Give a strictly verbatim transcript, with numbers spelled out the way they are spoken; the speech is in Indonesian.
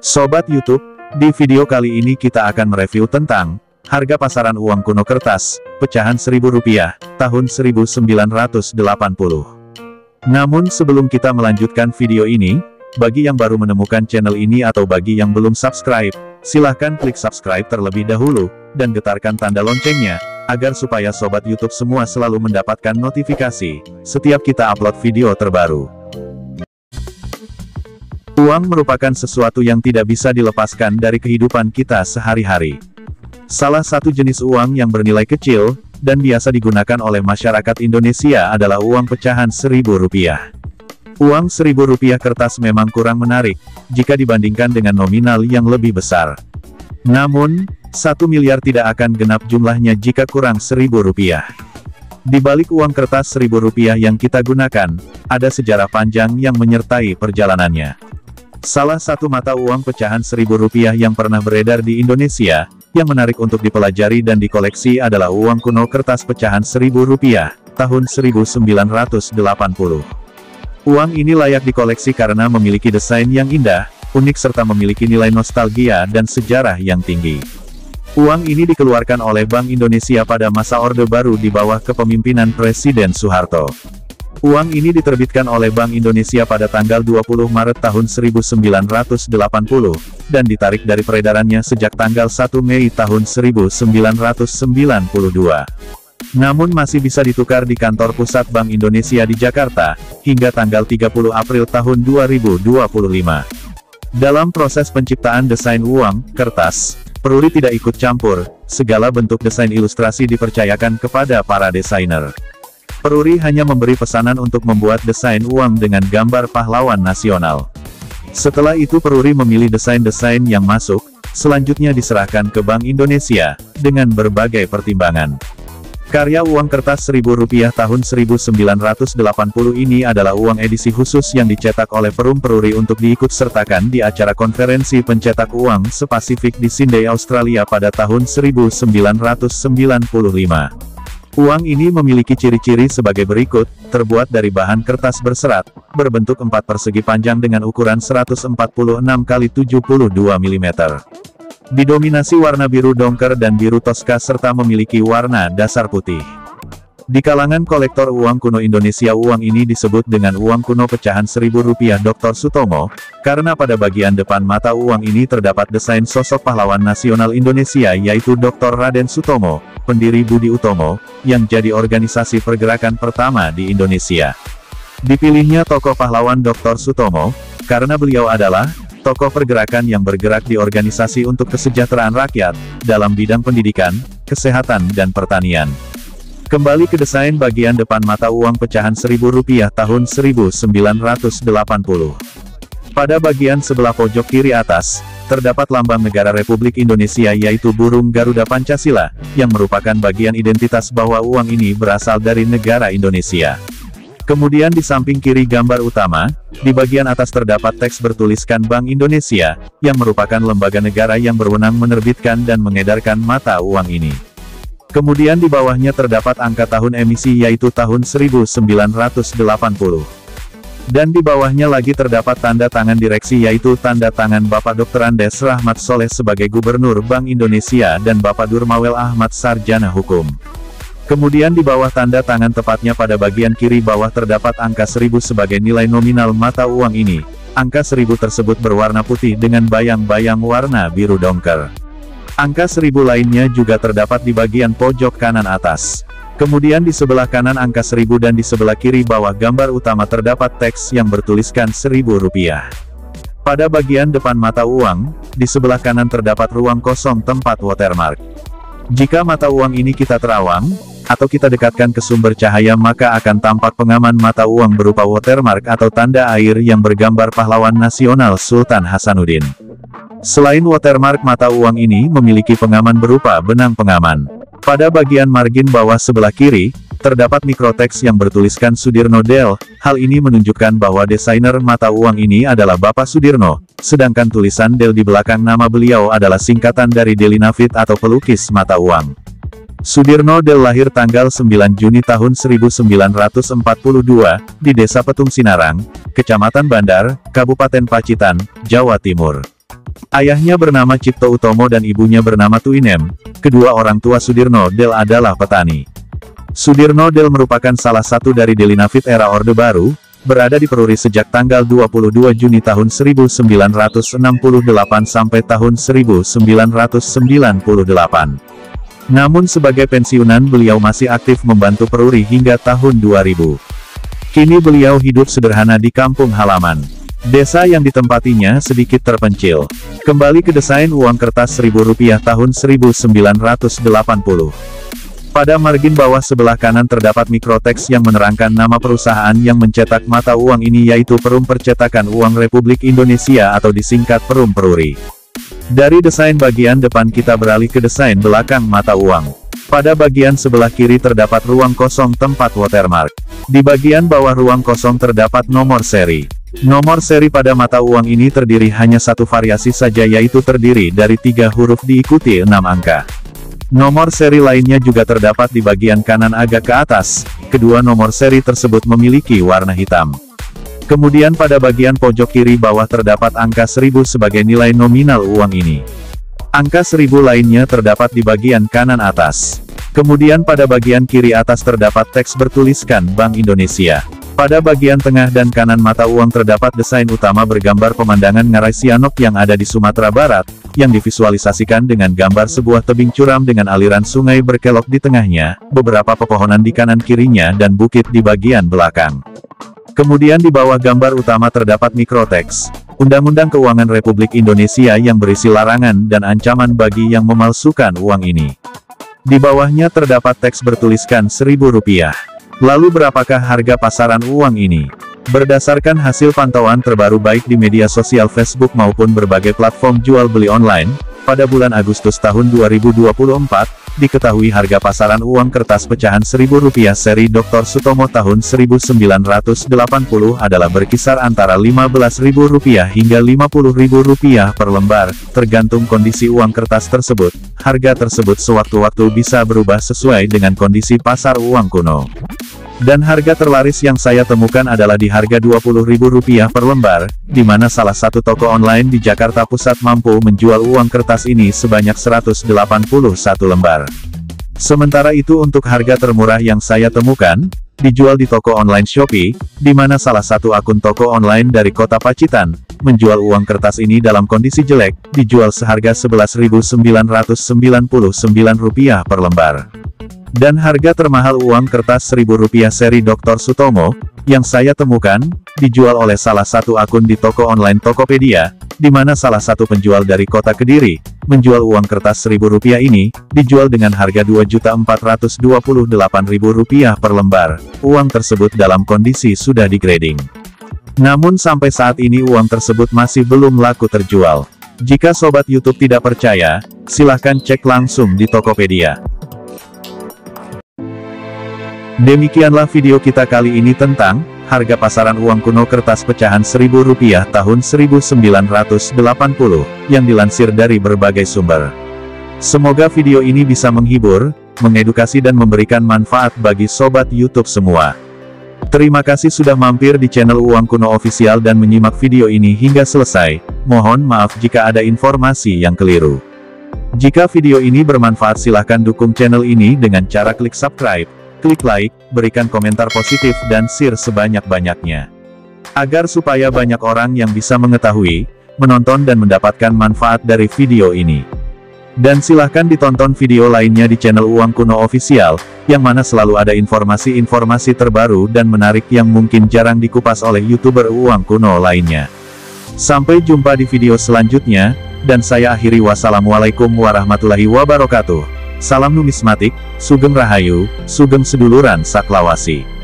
Sobat YouTube, di video kali ini kita akan mereview tentang harga pasaran uang kuno kertas, pecahan seribu rupiah, tahun seribu sembilan ratus delapan puluh. Namun sebelum kita melanjutkan video ini, bagi yang baru menemukan channel ini atau bagi yang belum subscribe, silahkan klik subscribe terlebih dahulu, dan getarkan tanda loncengnya, agar supaya Sobat YouTube semua selalu mendapatkan notifikasi setiap kita upload video terbaru. Uang merupakan sesuatu yang tidak bisa dilepaskan dari kehidupan kita sehari-hari. Salah satu jenis uang yang bernilai kecil, dan biasa digunakan oleh masyarakat Indonesia adalah uang pecahan seribu rupiah. Uang seribu rupiah kertas memang kurang menarik, jika dibandingkan dengan nominal yang lebih besar. Namun, satu miliar tidak akan genap jumlahnya jika kurang seribu rupiah. Di balik uang kertas seribu rupiah yang kita gunakan, ada sejarah panjang yang menyertai perjalanannya. Salah satu mata uang pecahan seribu rupiah yang pernah beredar di Indonesia, yang menarik untuk dipelajari dan dikoleksi adalah uang kuno kertas pecahan seribu rupiah, tahun seribu sembilan ratus delapan puluh. Uang ini layak dikoleksi karena memiliki desain yang indah, unik serta memiliki nilai nostalgia dan sejarah yang tinggi. Uang ini dikeluarkan oleh Bank Indonesia pada masa Orde Baru di bawah kepemimpinan Presiden Soeharto. Uang ini diterbitkan oleh Bank Indonesia pada tanggal dua puluh Maret tahun seribu sembilan ratus delapan puluh, dan ditarik dari peredarannya sejak tanggal satu Mei tahun seribu sembilan ratus sembilan puluh dua. Namun masih bisa ditukar di kantor pusat Bank Indonesia di Jakarta, hingga tanggal tiga puluh April tahun dua ribu dua puluh lima. Dalam proses penciptaan desain uang kertas, Peruri tidak ikut campur, segala bentuk desain ilustrasi dipercayakan kepada para desainer. Peruri hanya memberi pesanan untuk membuat desain uang dengan gambar pahlawan nasional. Setelah itu Peruri memilih desain-desain yang masuk, selanjutnya diserahkan ke Bank Indonesia, dengan berbagai pertimbangan. Karya uang kertas seribu rupiah tahun seribu sembilan ratus delapan puluh ini adalah uang edisi khusus yang dicetak oleh Perum Peruri untuk diikut-sertakan di acara konferensi pencetak uang se-Pasifik di Sydney, Australia pada tahun seribu sembilan ratus sembilan puluh lima. Uang ini memiliki ciri-ciri sebagai berikut, terbuat dari bahan kertas berserat, berbentuk empat persegi panjang dengan ukuran seratus empat puluh enam kali tujuh puluh dua milimeter. Didominasi warna biru dongker dan biru toska serta memiliki warna dasar putih. Di kalangan kolektor uang kuno Indonesia uang ini disebut dengan uang kuno pecahan seribu rupiah doktor Sutomo, karena pada bagian depan mata uang ini terdapat desain sosok pahlawan nasional Indonesia yaitu doktor Raden Sutomo, pendiri Budi Utomo, yang jadi organisasi pergerakan pertama di Indonesia. Dipilihnya tokoh pahlawan doktor Sutomo, karena beliau adalah tokoh pergerakan yang bergerak di organisasi untuk kesejahteraan rakyat, dalam bidang pendidikan, kesehatan dan pertanian. Kembali ke desain bagian depan mata uang pecahan seribu rupiah tahun seribu sembilan ratus delapan puluh. Pada bagian sebelah pojok kiri atas, terdapat lambang negara Republik Indonesia yaitu burung Garuda Pancasila, yang merupakan bagian identitas bahwa uang ini berasal dari negara Indonesia. Kemudian di samping kiri gambar utama, di bagian atas terdapat teks bertuliskan Bank Indonesia, yang merupakan lembaga negara yang berwenang menerbitkan dan mengedarkan mata uang ini. Kemudian di bawahnya terdapat angka tahun emisi yaitu tahun seribu sembilan ratus delapan puluh. Dan di bawahnya lagi terdapat tanda tangan direksi yaitu tanda tangan Bapak doktor Andes Rahmat Soleh sebagai Gubernur Bank Indonesia dan Bapak Durmawel Ahmad Sarjana Hukum. Kemudian di bawah tanda tangan tepatnya pada bagian kiri bawah terdapat angka seribu sebagai nilai nominal mata uang ini. Angka seribu tersebut berwarna putih dengan bayang-bayang warna biru dongker. Angka seribu lainnya juga terdapat di bagian pojok kanan atas. Kemudian di sebelah kanan angka seribu dan di sebelah kiri bawah gambar utama terdapat teks yang bertuliskan seribu rupiah. Pada bagian depan mata uang, di sebelah kanan terdapat ruang kosong tempat watermark. Jika mata uang ini kita terawang, atau kita dekatkan ke sumber cahaya maka akan tampak pengaman mata uang berupa watermark atau tanda air yang bergambar pahlawan nasional Sultan Hasanuddin. Selain watermark mata uang ini memiliki pengaman berupa benang pengaman. Pada bagian margin bawah sebelah kiri, terdapat mikroteks yang bertuliskan Sudirno Del, hal ini menunjukkan bahwa desainer mata uang ini adalah Bapak Sudirno, sedangkan tulisan Del di belakang nama beliau adalah singkatan dari Delinafit atau pelukis mata uang. Sudirno Del lahir tanggal sembilan Juni tahun seribu sembilan ratus empat puluh dua, di Desa Petung Sinarang, Kecamatan Bandar, Kabupaten Pacitan, Jawa Timur. Ayahnya bernama Cipto Utomo dan ibunya bernama Tuinem. Kedua orang tua Sudirno Del adalah petani. Sudirno Del merupakan salah satu dari Delinafit era Orde Baru, berada di Peruri sejak tanggal dua puluh dua Juni tahun seribu sembilan ratus enam puluh delapan sampai tahun seribu sembilan ratus sembilan puluh delapan. Namun sebagai pensiunan beliau masih aktif membantu Peruri hingga tahun dua ribu. Kini beliau hidup sederhana di kampung halaman. Desa yang ditempatinya sedikit terpencil. Kembali ke desain uang kertas seribu rupiah tahun seribu sembilan ratus delapan puluh. Pada margin bawah sebelah kanan terdapat mikroteks yang menerangkan nama perusahaan yang mencetak mata uang ini, yaitu Perum Percetakan Uang Republik Indonesia atau disingkat Perum Peruri. Dari desain bagian depan kita beralih ke desain belakang mata uang. Pada bagian sebelah kiri terdapat ruang kosong tempat watermark. Di bagian bawah ruang kosong terdapat nomor seri. Nomor seri pada mata uang ini terdiri hanya satu variasi saja, yaitu terdiri dari tiga huruf diikuti enam angka. Nomor seri lainnya juga terdapat di bagian kanan agak ke atas. Kedua nomor seri tersebut memiliki warna hitam. Kemudian pada bagian pojok kiri bawah terdapat angka seribu sebagai nilai nominal uang ini. Angka seribu lainnya terdapat di bagian kanan atas. Kemudian pada bagian kiri atas terdapat teks bertuliskan Bank Indonesia. Pada bagian tengah dan kanan mata uang terdapat desain utama bergambar pemandangan Ngarai Sianok yang ada di Sumatera Barat, yang divisualisasikan dengan gambar sebuah tebing curam dengan aliran sungai berkelok di tengahnya, beberapa pepohonan di kanan kirinya dan bukit di bagian belakang. Kemudian di bawah gambar utama terdapat mikroteks, Undang-Undang Keuangan Republik Indonesia yang berisi larangan dan ancaman bagi yang memalsukan uang ini. Di bawahnya terdapat teks bertuliskan seribu rupiah. Lalu berapakah harga pasaran uang ini? Berdasarkan hasil pantauan terbaru baik di media sosial Facebook maupun berbagai platform jual beli online, pada bulan Agustus tahun dua ribu dua puluh empat, diketahui harga pasaran uang kertas pecahan seribu rupiah seri doktor Sutomo tahun seribu sembilan ratus delapan puluh adalah berkisar antara lima belas ribu rupiah hingga lima puluh ribu rupiah per lembar, tergantung kondisi uang kertas tersebut. Harga tersebut sewaktu-waktu bisa berubah sesuai dengan kondisi pasar uang kuno. Dan harga terlaris yang saya temukan adalah di harga dua puluh ribu rupiah per lembar, di mana salah satu toko online di Jakarta Pusat mampu menjual uang kertas ini sebanyak seratus delapan puluh satu lembar. Sementara itu untuk harga termurah yang saya temukan, dijual di toko online Shopee, di mana salah satu akun toko online dari kota Pacitan, menjual uang kertas ini dalam kondisi jelek, dijual seharga sebelas ribu sembilan ratus sembilan puluh sembilan rupiah per lembar. Dan harga termahal uang kertas seribu rupiah seri doktor Sutomo, yang saya temukan, dijual oleh salah satu akun di toko online Tokopedia, di mana salah satu penjual dari kota Kediri, menjual uang kertas seribu rupiah ini, dijual dengan harga dua juta empat ratus dua puluh delapan ribu rupiah per lembar. Uang tersebut dalam kondisi sudah digrading. Namun sampai saat ini uang tersebut masih belum laku terjual. Jika Sobat YouTube tidak percaya, silahkan cek langsung di Tokopedia. Demikianlah video kita kali ini tentang harga pasaran uang kuno kertas pecahan seribu rupiah tahun seribu sembilan ratus delapan puluh, yang dilansir dari berbagai sumber. Semoga video ini bisa menghibur, mengedukasi dan memberikan manfaat bagi Sobat YouTube semua. Terima kasih sudah mampir di channel Uang Kuno Official dan menyimak video ini hingga selesai. Mohon maaf jika ada informasi yang keliru. Jika video ini bermanfaat silahkan dukung channel ini dengan cara klik subscribe, klik like, berikan komentar positif dan share sebanyak-banyaknya. Agar supaya banyak orang yang bisa mengetahui, menonton dan mendapatkan manfaat dari video ini. Dan silahkan ditonton video lainnya di channel Uang Kuno Official, yang mana selalu ada informasi-informasi terbaru dan menarik yang mungkin jarang dikupas oleh YouTuber Uang Kuno lainnya. Sampai jumpa di video selanjutnya, dan saya akhiri wassalamualaikum warahmatullahi wabarakatuh. Salam numismatik, Sugeng Rahayu, Sugeng Seduluran Saklawasi.